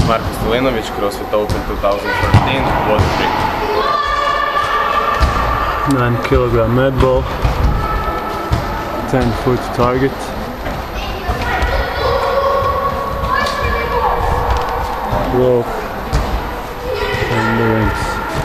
Marko Stilinović, CrossFit Open 2013, WOD 3. 9 kg med ball, 10-foot target. Rope and the rings.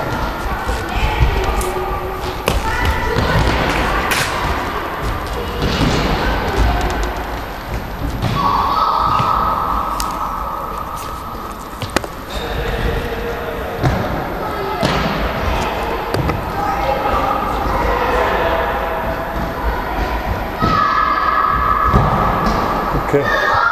Okay.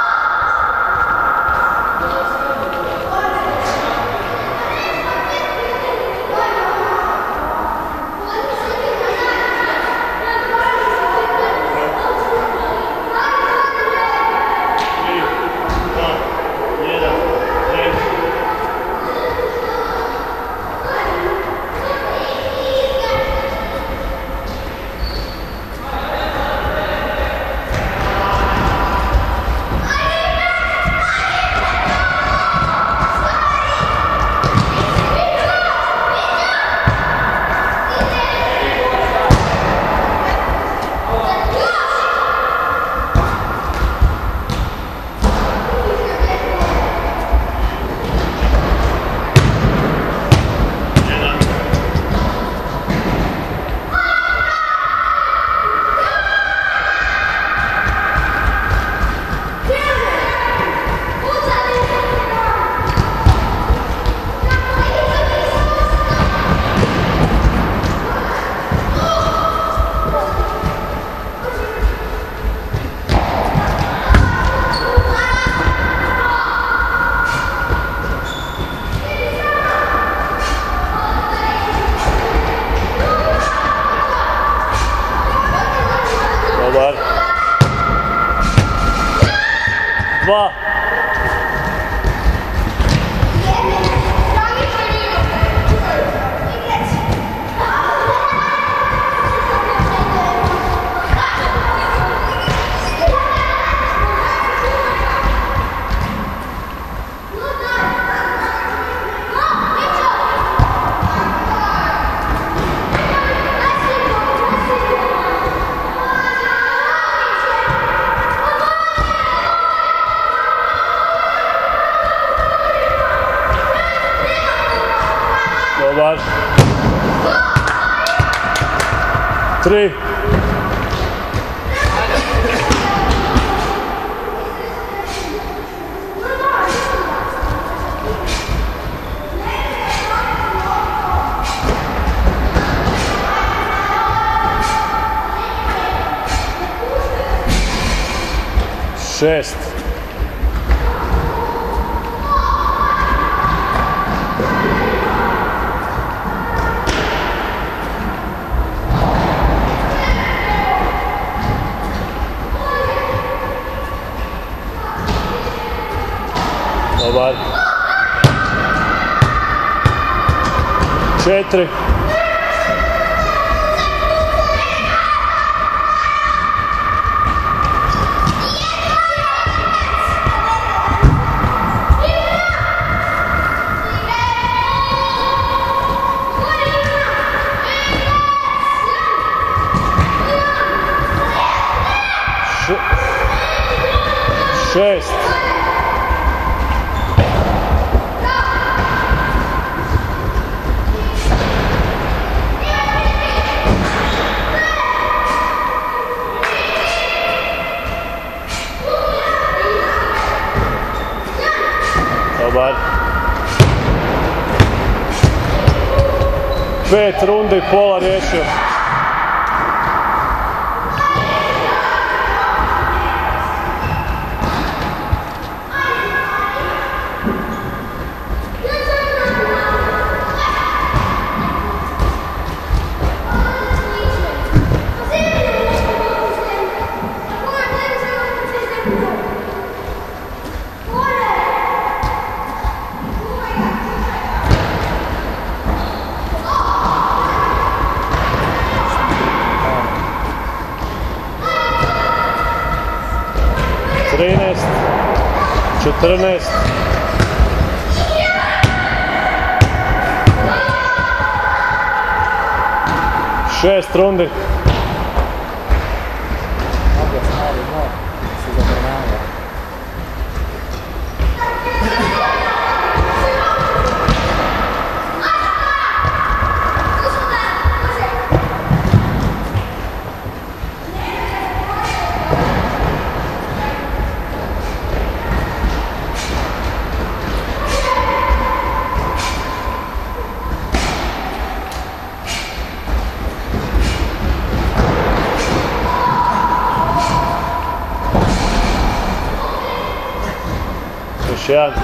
Dobar. 2. Dobar. 3. 6. Dobar. 4. 6. Dobar. 5 rundi i pola riješio. Trinaest, 14, 6 rundi. Još jedan.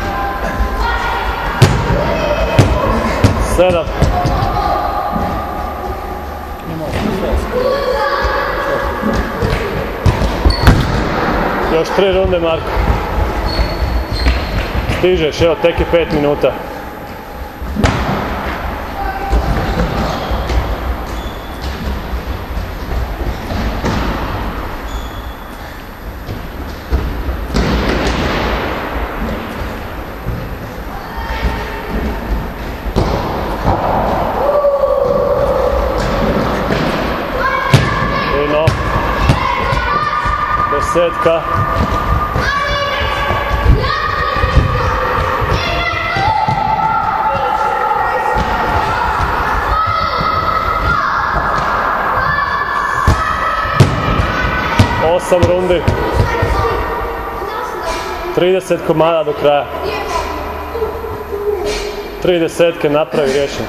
7. Još 3 runde, Marko. Stižeš, evo, tek je 5 minuta. Desetka. Osam rundi. 30 komada do kraja. 3 desetke napravi, riješen.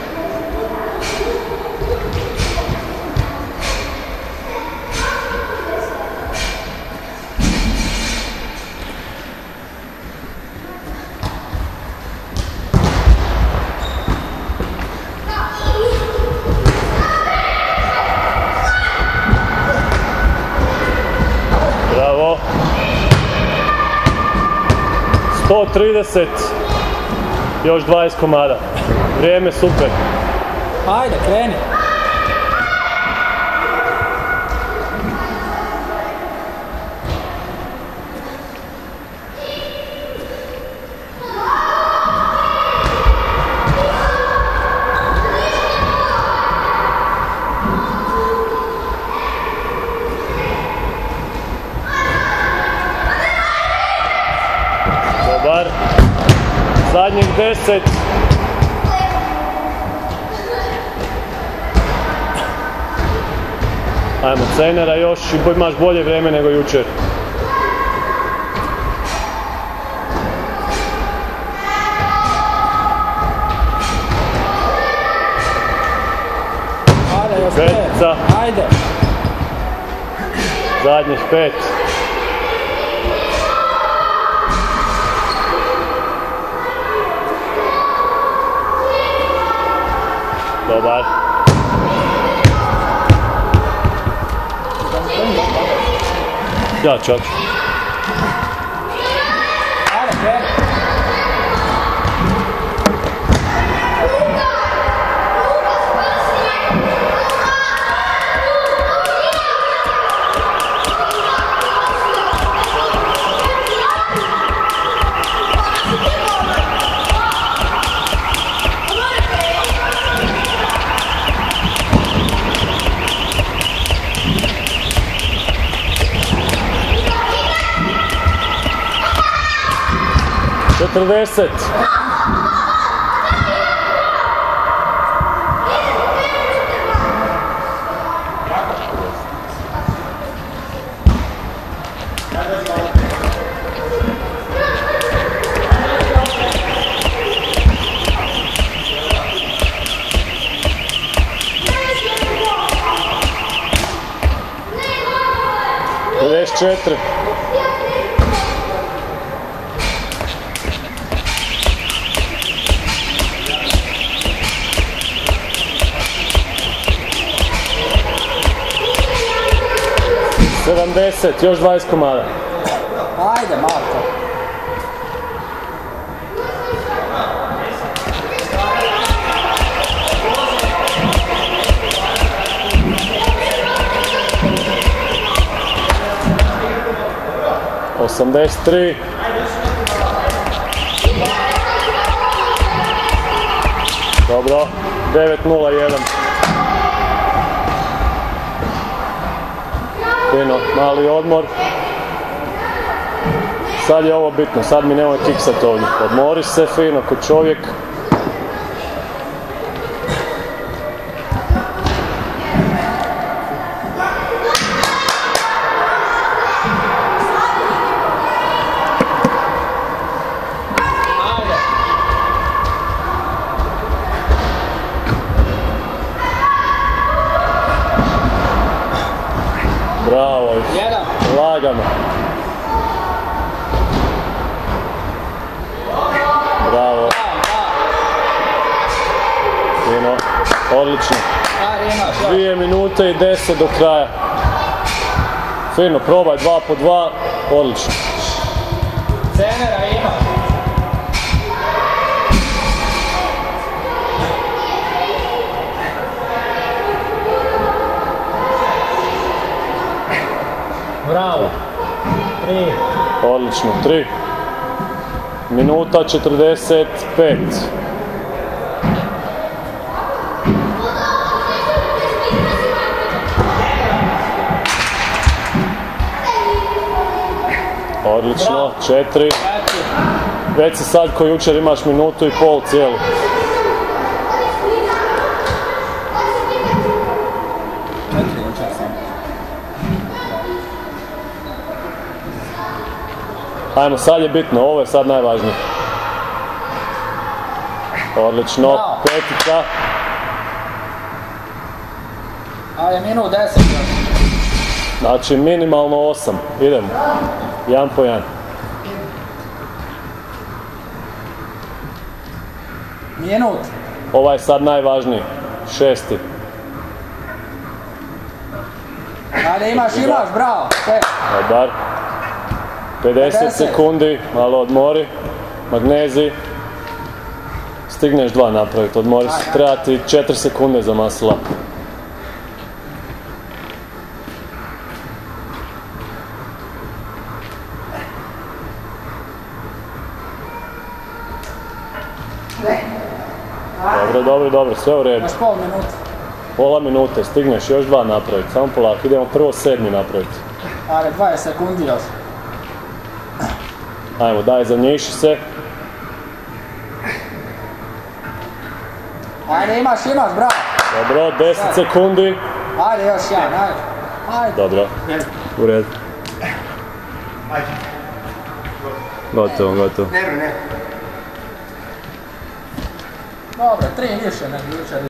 Bravo. 130. Još 20 komada. Vrijeme super. Ajde, kreni. Dobar. Zadnjih 10. Ajmo, Cejnera još i imaš bolje vrijeme nego jučer. Ajde, još 5. Petica. Ajde. Zadnjih 5. Dobar. Ja čak. Ajde, kreni. Četrdeset. Četiri. Sedamdeset, još 20 komada. Ajde, Marko. Osamdeset tri. Dobro, 9:01. Fino, mali odmor. Sad je ovo bitno, sad mi nemoj kiksat ovdje. Odmori se fino, ko čovjek. Bravo, lagano. Bravo. Fino, odlično. 2 minute i 10 do kraja. Fino, probaj 2 po 2, odlično. Trenera ima. Bravo. 3. Odlično, 3. Minuta 45. Odlično, 4. Već si sad ko jučer imaš minutu i pol cijelu. Ajmo, sad je bitno, ovo je sad najvažnije. Odlično, 5. Ajde, minut 10. Znači minimalno 8, idemo. 1 po 1. Minut. Ovaj je sad najvažniji, 6. Ajde, imaš, bravo. Dobar. 50 sekundi, malo odmori. Magnezij. Stigneš 2 napraviti, odmori se. Treba ti 4 sekunde za muscle up. Dobro, sve u redu. Imaš pol minute. Pola minute, stigneš još 2 napraviti, samo polako, idemo prvo 7 napraviti. Ajde, 20 sekundi još. Ajmo, daj, zanjiši se. Ajde, imaš, bravo. Dobro, 10 sekundi. Ajde, još jedan, ajde. Dobro, u redu. Gotovo. Dobro, 3 više nego jučer.